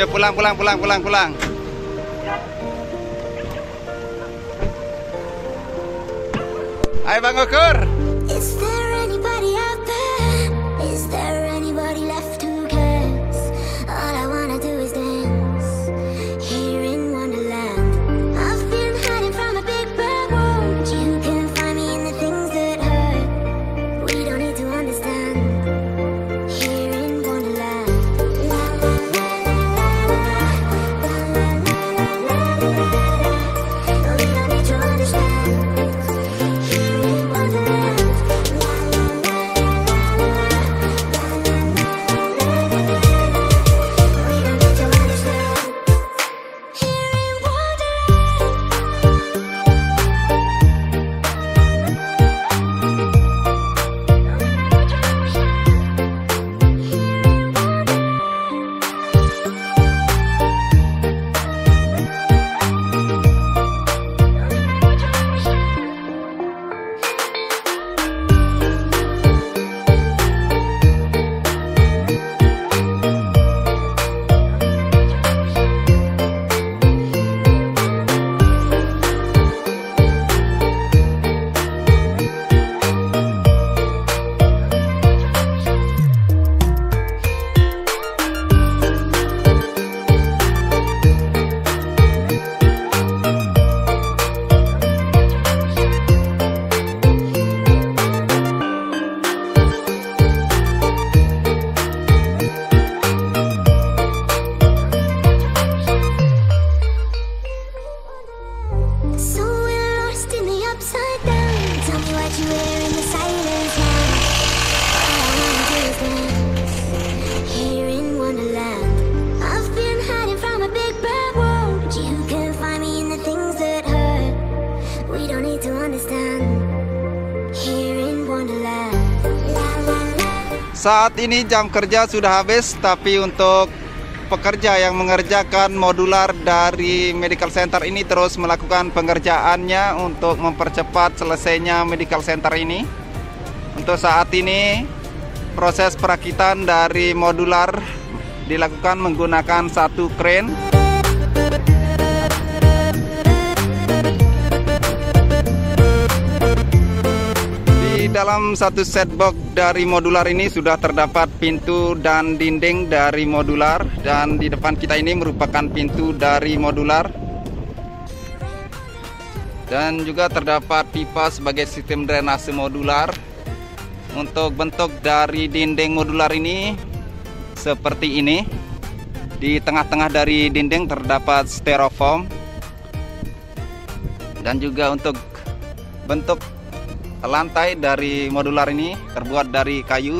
Ayo pulang. Ayo Bang Ukur. Is there anybody out there? Is there anybody left who cares? All I wanna do is dance here in Wonderland. I've been hiding from a big bad world. You can find me in the things that hurt. We don't need to understand here in Wonderland. La la la la la la la la la la. We don't need to understand. So we're lost in the upside down. Tell me what you wear in the silence now. All I wanna do is dance here in Wonderland. I've been hiding from a big bad world. You can find me in the things that hurt. We don't need to understand here in Wonderland. La la la. Saat ini jam kerja sudah habis, tapi untuk pekerja yang mengerjakan modular dari medical center ini terus melakukan pengerjaannya untuk mempercepat selesainya medical center ini. Untuk saat ini proses perakitan dari modular dilakukan menggunakan satu crane. Di dalam satu set box dari modular ini sudah terdapat pintu dan dinding dari modular, dan di depan kita ini merupakan pintu dari modular, dan juga terdapat pipa sebagai sistem drainase modular. Untuk bentuk dari dinding modular ini seperti ini. Di tengah-tengah dari dinding terdapat styrofoam, dan juga untuk bentuk lantai dari modular ini terbuat dari kayu.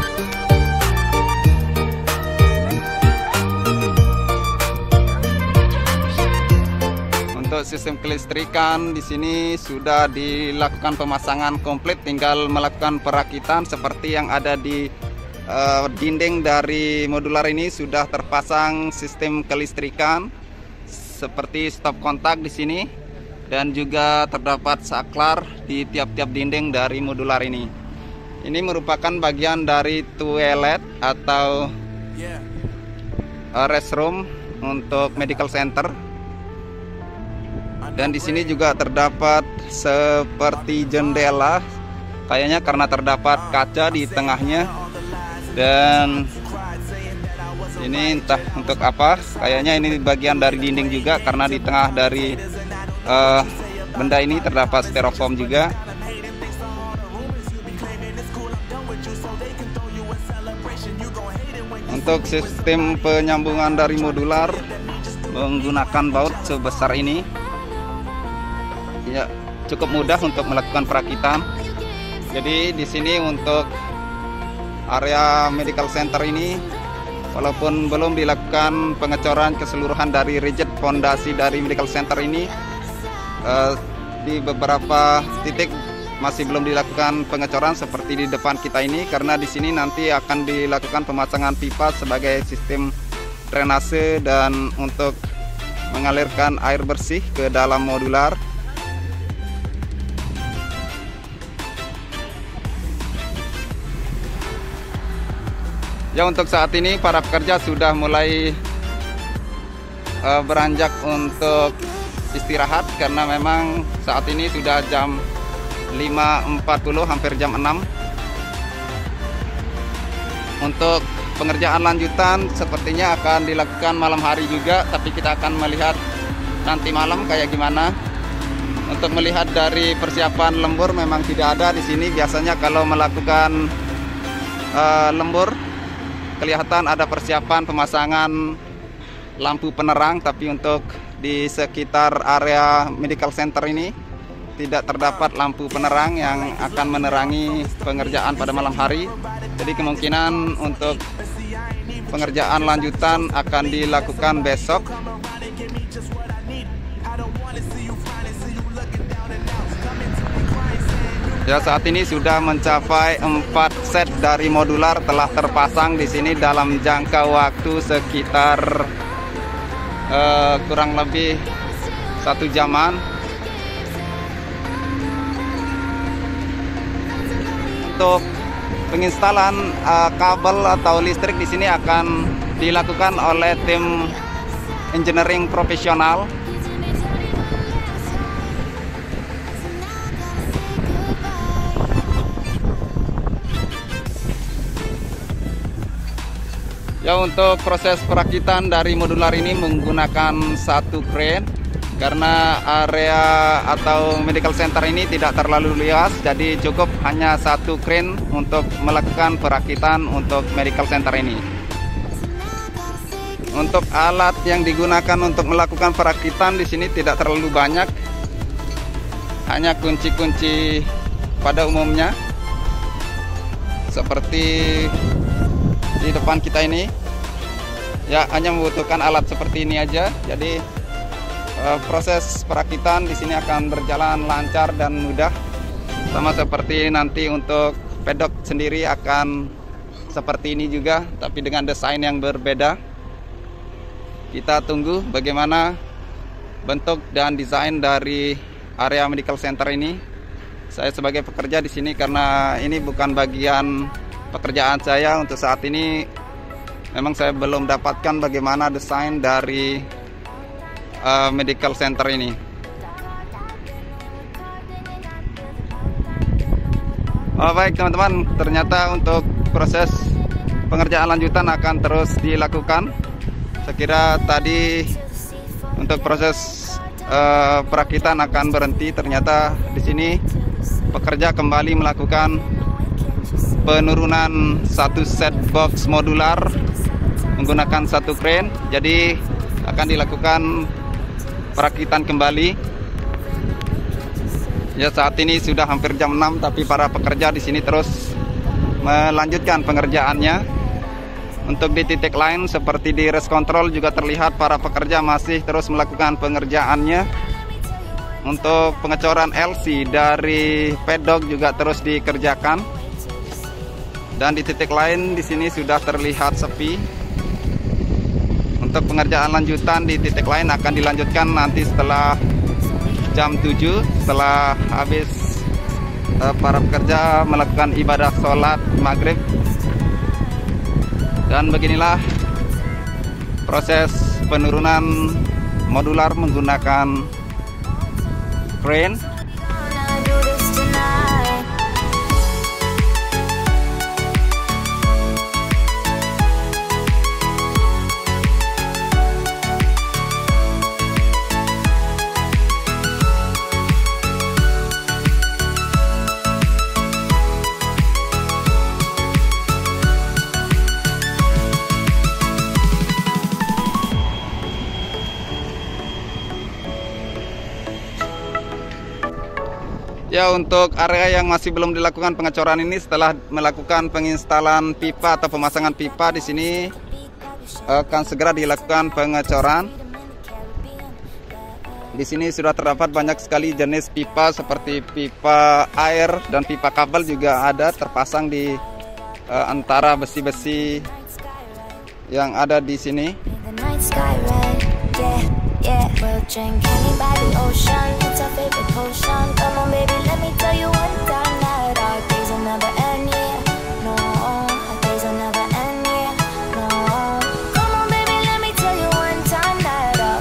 Untuk sistem kelistrikan di sini sudah dilakukan pemasangan komplit, tinggal melakukan perakitan seperti yang ada di dinding dari modular ini. Sudah terpasang sistem kelistrikan seperti stop kontak di sini, dan juga terdapat saklar di tiap-tiap dinding dari modular ini. Ini merupakan bagian dari toilet atau restroom untuk medical center. Dan di sini juga terdapat seperti jendela, kayaknya karena terdapat kaca di tengahnya. Dan ini entah untuk apa, kayaknya ini bagian dari dinding juga, karena di tengah dari benda ini terdapat styrofoam juga. Untuk sistem penyambungan dari modular menggunakan baut sebesar ini, ya cukup mudah untuk melakukan perakitan. Jadi di sini untuk area medical center ini, walaupun belum dilakukan pengecoran keseluruhan dari rigid fondasi dari medical center ini, di beberapa titik masih belum dilakukan pengecoran seperti di depan kita ini, karena di sini nanti akan dilakukan pemasangan pipa sebagai sistem drainase dan untuk mengalirkan air bersih ke dalam modular. Ya, untuk saat ini para pekerja sudah mulai beranjak untuk istirahat karena memang saat ini sudah jam 5.40, hampir jam 6. Untuk pengerjaan lanjutan sepertinya akan dilakukan malam hari juga, tapi kita akan melihat nanti malam kayak gimana. Untuk melihat dari persiapan lembur memang tidak ada di sini. Biasanya kalau melakukan lembur kelihatan ada persiapan pemasangan lampu penerang, tapi untuk di sekitar area medical center ini tidak terdapat lampu penerang yang akan menerangi pengerjaan pada malam hari. Jadi kemungkinan untuk pengerjaan lanjutan akan dilakukan besok. Ya, saat ini sudah mencapai 4 set dari modular telah terpasang di sini dalam jangka waktu sekitar kurang lebih 1 jaman. Untuk penginstalan kabel atau listrik di sini akan dilakukan oleh tim engineering profesional. Ya, untuk proses perakitan dari modular ini menggunakan satu crane karena area atau medical center ini tidak terlalu luas, jadi cukup hanya satu crane untuk melakukan perakitan untuk medical center ini. Untuk alat yang digunakan untuk melakukan perakitan di sini tidak terlalu banyak, hanya kunci-kunci pada umumnya seperti di depan kita ini. Ya, hanya membutuhkan alat seperti ini aja. Jadi proses perakitan di sini akan berjalan lancar dan mudah. Sama seperti nanti untuk pedok sendiri akan seperti ini juga, tapi dengan desain yang berbeda. Kita tunggu bagaimana bentuk dan desain dari area medical center ini. Saya sebagai pekerja di sini karena ini bukan bagian pekerjaan saya untuk saat ini. Memang saya belum dapatkan bagaimana desain dari medical center ini. Oh, baik teman-teman, ternyata untuk proses pengerjaan lanjutan akan terus dilakukan. Saya kira tadi untuk proses perakitan akan berhenti, ternyata di sini pekerja kembali melakukan penurunan satu set box modular menggunakan satu crane. Jadi akan dilakukan perakitan kembali. Ya, saat ini sudah hampir jam 6, tapi para pekerja di sini terus melanjutkan pengerjaannya. Untuk di titik lain seperti di rest control juga terlihat para pekerja masih terus melakukan pengerjaannya. Untuk pengecoran LC dari pedok juga terus dikerjakan. Dan di titik lain di sini sudah terlihat sepi. Untuk pengerjaan lanjutan di titik lain akan dilanjutkan nanti setelah jam 7, setelah habis para pekerja melakukan ibadah sholat maghrib. Dan beginilah proses penurunan modular menggunakan crane. Ya, untuk area yang masih belum dilakukan pengecoran ini, setelah melakukan penginstalan pipa atau pemasangan pipa di sini akan segera dilakukan pengecoran. Di sini sudah terdapat banyak sekali jenis pipa seperti pipa air dan pipa kabel juga ada terpasang di antara besi-besi yang ada di sini. Yeah, we'll drink honey by the ocean. It's our favorite potion. Come on, baby, let me tell you one time that our days will never end. Yeah, no, our days will never end. Yeah, no. Come on, baby, let me tell you one time that our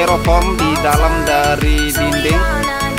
styrofoam di dalam dari dinding